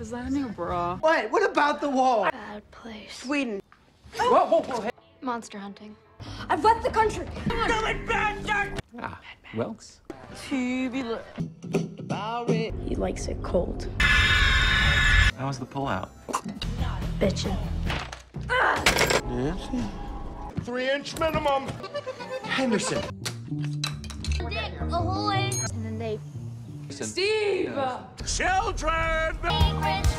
Is that a new bra? What? What about the wall? Bad place. Sweden. Whoa, whoa, whoa, hey. Monster hunting. I've left the country. Ah, Wilkes. Tubular. He likes it cold. How was the pullout? Bitchin'. 3-inch minimum. Henderson. Dick, ahoy! And then they... Steve! Children! Secrets